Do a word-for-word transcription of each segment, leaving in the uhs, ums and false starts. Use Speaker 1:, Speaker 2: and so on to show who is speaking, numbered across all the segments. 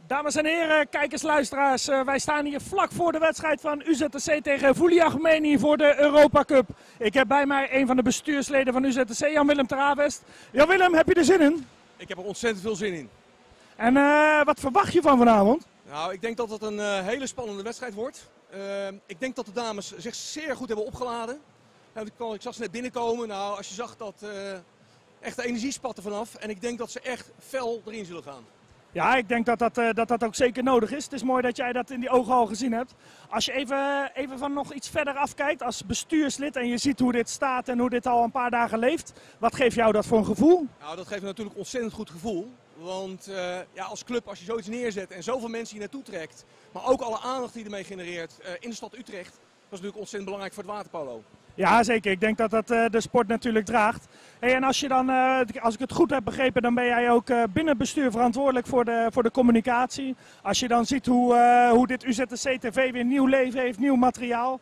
Speaker 1: Dames en heren, kijkers, luisteraars, uh, wij staan hier vlak voor de wedstrijd van U Z T C tegen Vouli Achmeni voor de Europa Cup. Ik heb bij mij een van de bestuursleden van U Z T C, Jan-Willem ter Avest. Jan-Willem, heb je er zin in?
Speaker 2: Ik heb er ontzettend veel zin in.
Speaker 1: En uh, wat verwacht je van vanavond?
Speaker 2: Nou, ik denk dat het een uh, hele spannende wedstrijd wordt. Uh, ik denk dat de dames zich zeer goed hebben opgeladen. Nou, ik, kon, ik zag ze net binnenkomen. Nou, als je zag dat uh, echt de energie spat er vanaf. En ik denk dat ze echt fel erin zullen gaan.
Speaker 1: Ja, ik denk dat dat, uh, dat dat ook zeker nodig is. Het is mooi dat jij dat in die ogen al gezien hebt. Als je even, even van nog iets verder afkijkt als bestuurslid en je ziet hoe dit staat en hoe dit al een paar dagen leeft. Wat geeft jou dat voor een gevoel?
Speaker 2: Nou, dat geeft me natuurlijk een ontzettend goed gevoel. Want uh, ja, als club, als je zoiets neerzet en zoveel mensen hier naartoe trekt, maar ook alle aandacht die ermee genereert uh, in de stad Utrecht, dat is natuurlijk ontzettend belangrijk voor het waterpolo.
Speaker 1: Ja, zeker. Ik denk dat dat uh, de sport natuurlijk draagt. Hey, en als, je dan, uh, als ik het goed heb begrepen, dan ben jij ook uh, binnen het bestuur verantwoordelijk voor de, voor de communicatie. Als je dan ziet hoe, uh, hoe dit U Z T C T V weer nieuw leven heeft, nieuw materiaal.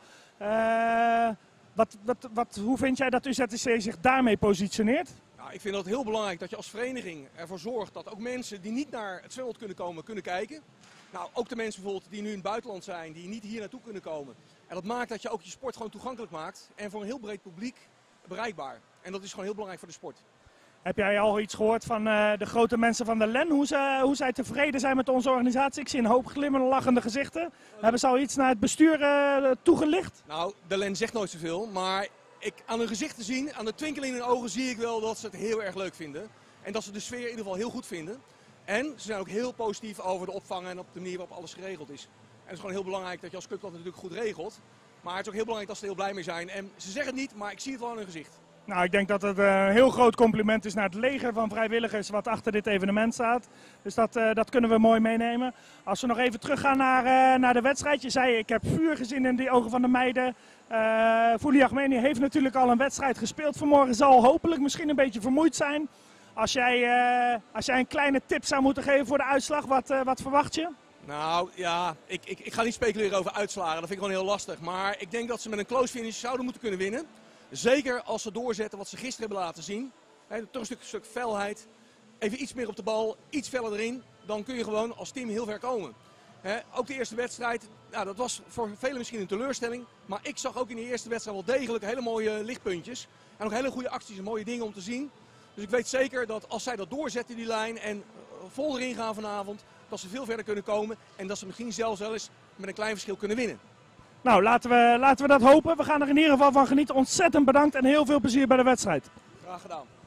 Speaker 1: Uh, wat, wat, wat, hoe vind jij dat U Z T C zich daarmee positioneert?
Speaker 2: Nou, ik vind het heel belangrijk dat je als vereniging ervoor zorgt dat ook mensen die niet naar het zwembad kunnen komen, kunnen kijken. Nou, ook de mensen bijvoorbeeld die nu in het buitenland zijn, die niet hier naartoe kunnen komen. En dat maakt dat je ook je sport gewoon toegankelijk maakt en voor een heel breed publiek bereikbaar. En dat is gewoon heel belangrijk voor de sport.
Speaker 1: Heb jij al iets gehoord van uh, de grote mensen van de L E N, hoe, ze, hoe zij tevreden zijn met onze organisatie? Ik zie een hoop glimlachende gezichten. Hebben ze al iets naar het bestuur uh, toegelicht?
Speaker 2: Nou, de L E N zegt nooit zoveel, maar ik, aan hun gezichten zien, aan de twinkeling in hun ogen zie ik wel dat ze het heel erg leuk vinden. En dat ze de sfeer in ieder geval heel goed vinden. En ze zijn ook heel positief over de opvang en op de manier waarop alles geregeld is. En het is gewoon heel belangrijk dat je als club dat natuurlijk goed regelt. Maar het is ook heel belangrijk dat ze er heel blij mee zijn. En ze zeggen het niet, maar ik zie het wel aan hun gezicht.
Speaker 1: Nou, ik denk dat het een heel groot compliment is naar het leger van vrijwilligers wat achter dit evenement staat. Dus dat, uh, dat kunnen we mooi meenemen. Als we nog even teruggaan naar, uh, naar de wedstrijd. Je zei, ik heb vuur gezien in die ogen van de meiden. Uh, Vouli Achmeni heeft natuurlijk al een wedstrijd gespeeld vanmorgen. Zal hopelijk misschien een beetje vermoeid zijn. Als jij, uh, als jij een kleine tip zou moeten geven voor de uitslag, wat, uh, wat verwacht je?
Speaker 2: Nou ja, ik, ik, ik ga niet speculeren over uitslagen, dat vind ik gewoon heel lastig. Maar ik denk dat ze met een close finish zouden moeten kunnen winnen. Zeker als ze doorzetten wat ze gisteren hebben laten zien. He, toch een stuk, stuk felheid, even iets meer op de bal, iets feller erin. Dan kun je gewoon als team heel ver komen. He, ook de eerste wedstrijd, nou, dat was voor velen misschien een teleurstelling. Maar ik zag ook in de eerste wedstrijd wel degelijk hele mooie lichtpuntjes. En ook hele goede acties en mooie dingen om te zien. Dus ik weet zeker dat als zij dat doorzetten, die lijn, en vol erin gaan vanavond, dat ze veel verder kunnen komen en dat ze misschien zelfs wel eens met een klein verschil kunnen winnen.
Speaker 1: Nou, laten we, laten we dat hopen. We gaan er in ieder geval van genieten. Ontzettend bedankt en heel veel plezier bij de wedstrijd.
Speaker 2: Graag gedaan.